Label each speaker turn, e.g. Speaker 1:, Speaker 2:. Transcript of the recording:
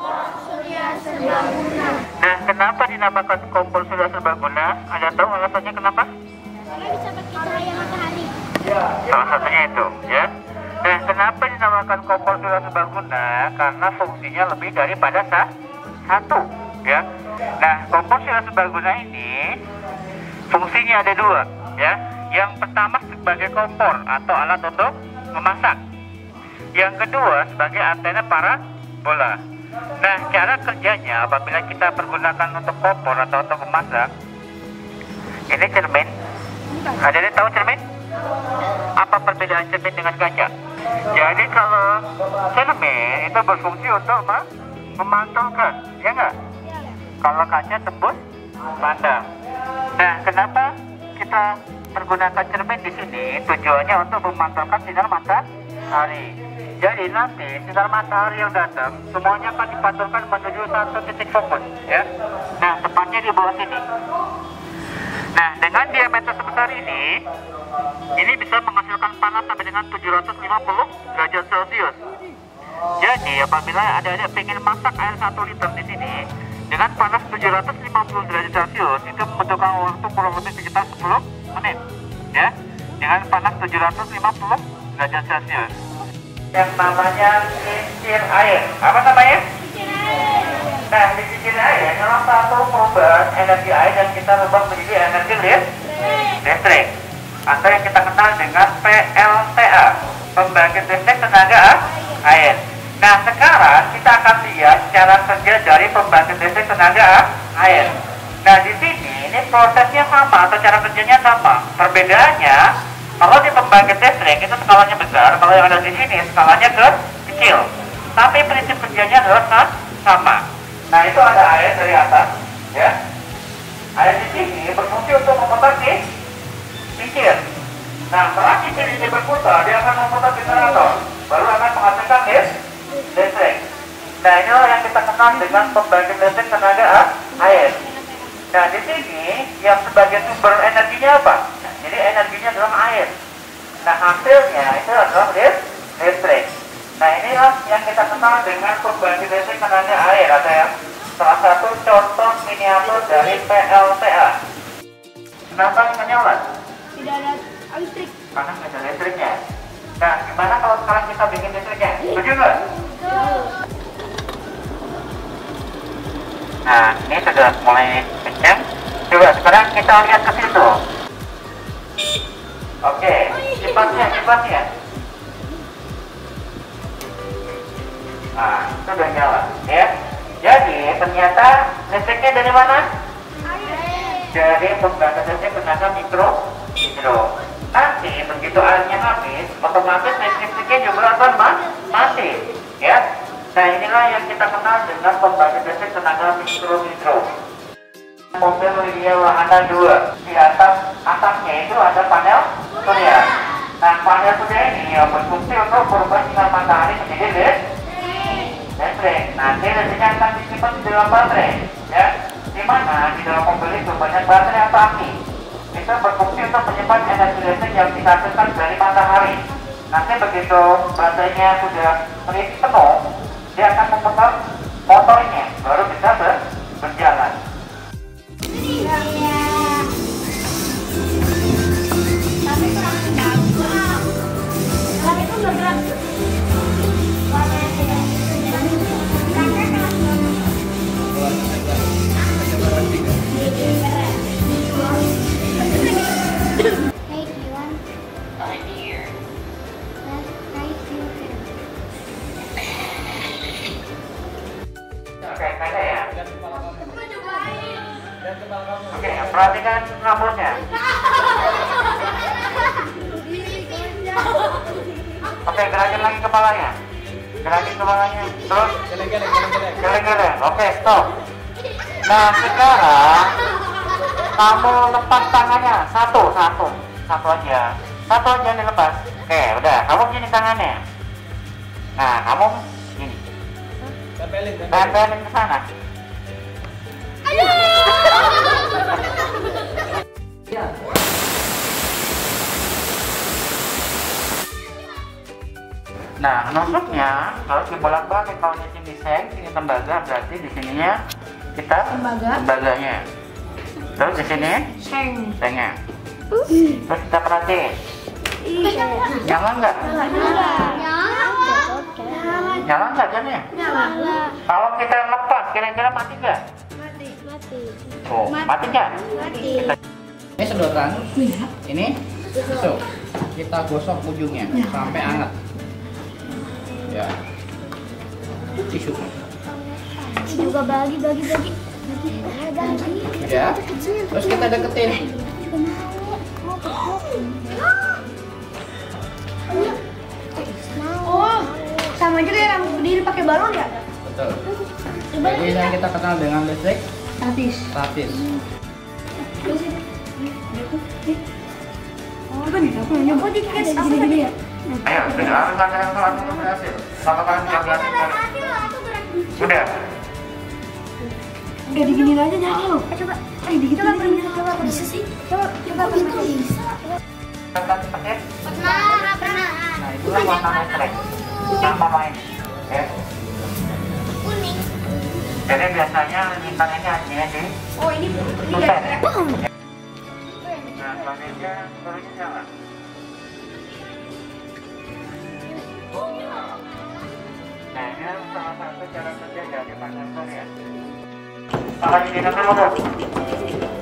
Speaker 1: Surya Serbaguna.
Speaker 2: Nah, kenapa dinamakan kompor surya serbaguna? Ada tahu alasannya kenapa?
Speaker 1: Karena bisa pakai cahaya matahari.
Speaker 2: Salah satunya itu, ya. Nah, kenapa dinamakan kompor surya serbaguna? Karena fungsinya lebih daripada satu, ya. Nah, kompor surya serbaguna ini fungsinya ada dua, ya. Yang pertama sebagai kompor atau alat untuk memasak. Yang kedua sebagai antena parabola. Nah, cara kerjanya apabila kita pergunakan untuk kompor atau untuk memasak, ini cermin. Ada yang tahu cermin? Apa perbedaan cermin dengan kaca? Jadi kalau cermin itu berfungsi untuk memantulkan, ya nggak? Kalau kaca tembus pandang. Nah, kenapa kita pergunakan cermin di sini? Tujuannya untuk memantulkan sinar matahari. Jadi nanti sinar matahari yang datang semuanya akan dipantulkan menuju satu titik fokus, ya. Nah, tepatnya di bawah sini. Nah, dengan diameter sebesar ini bisa menghasilkan panas sampai dengan 750 derajat Celcius. Jadi apabila adik-adik ingin masak air 1 liter di sini dengan panas 750 derajat Celcius, itu membutuhkan waktu kurang lebih sekitar 10 menit, ya. Dengan panas 750 derajat Celcius. Yang namanya kincir air. Apa namanya?
Speaker 1: Kincir air.
Speaker 2: Nah, di kincir air salah satu perubahan energi air yang kita rubah menjadi energi listrik, atau yang kita kenal dengan PLTA, pembangkit listrik tenaga air. Nah, sekarang kita akan lihat cara kerja dari pembangkit listrik tenaga air. Nah, di sini ini prosesnya sama atau cara kerjanya sama. Perbedaannya, kalau di pembangkit listrik itu skalanya besar, kalau yang ada di sini skalanya kecil. Tapi prinsip kerjanya adalah sama. Nah, itu ada air dari atas, ya. Air di sini berfungsi untuk memutar kincir. Nah, setelah kincir ini berputar, dia akan memutar generator, baru akan menghasilkan listrik. Nah, inilah yang kita kenal dengan pembangkit listrik tenaga air. Nah, di sini yang sebagai sumber energinya apa? Jadi energinya adalah air. Nah, hasilnya itu adalah listrik. Nah, inilah yang kita kenal dengan pembangkit listrik tenaga air, atau yang salah satu contoh miniatur dari PLTA. Kenapa menyala?
Speaker 1: Tidak ada listrik.
Speaker 2: Karena nggak ada listriknya. Nah, gimana kalau sekarang kita bikin listriknya? Setuju nggak? Nah, ini sudah mulai kencang. Coba sekarang kita lihat ke situ. Oke, kipasnya. Nah, itu udah nyala, ya. Jadi ternyata listriknya dari mana? Dari pembangkit listrik tenaga mikro. Nanti begitu airnya habis, otomatis listriknya juga akan mati, ya. Nah, inilah yang kita kenal dengan pembangkit listrik tenaga mikro. Mobil Livia Wahana 2, di atasnya itu ada panel surya. Nah, panel surya ini berfungsi untuk merubah sinar matahari menjadi listrik. Nanti listriknya akan disimpan di dalam baterai, ya. Di mana di dalam mobil itu banyak baterai atau aki. Itu berfungsi untuk menyimpan energi listrik yang dihasilkan dari matahari. Nanti begitu baterainya sudah terisi penuh, dia akan memutar motornya, baru bisa berjalan.
Speaker 1: Tapi kurang bagus. Tapi itu nggak gerak.
Speaker 2: Oke, perhatikan rambutnya. Oke, gerakin lagi kepalanya. Terus geleng-geleng. Oke, stop. Nah, sekarang kamu lepas tangannya satu aja dilepas. Oke, udah. Kamu gini tangannya. Nah, kamu gini. Tempelin ke sana. Nah, nusuknya harus dibolak-balik. Kalau di sini seng, sini tembaga, berarti di sininya kita tembaganya. Terus di sini sengnya. Terus kita perhatiin. Nyala nggak? Nyala nggak jamnya? Kalau kita lepas, kira-kira mati nggak? Oh, mati nggak? Ini sedotan. Ini tusuk. Kita gosok ujungnya sampai hangat. Ya. Tisu.
Speaker 1: Juga bagi.
Speaker 2: Ya. Terus kita deketin.
Speaker 1: Oh, sama aja kayak rambut berdiri pakai balon ya?
Speaker 2: Betul. Jadi yang kita kenal dengan listrik statis.
Speaker 1: Oh, bener. Aku nyoba dikit gini ya.
Speaker 2: Ayo, sudah langsung berhasil. Kalau kalian tidak berhasil, sudah.
Speaker 1: Udah diginiin aja nyala loh. Coba. Coba bisa sih. Coba bisa.
Speaker 2: Pernah pakai?
Speaker 1: Pernah.
Speaker 2: Nah, itulah warna listrik yang mama ini. Ya.
Speaker 1: Kuning.
Speaker 2: Jadi biasanya lintang ini hanya di tusen. Nah, selanjutnya barunya nyala. Nah, ini salah satu cara kerja dari panel Korea. Kalau ini dulu.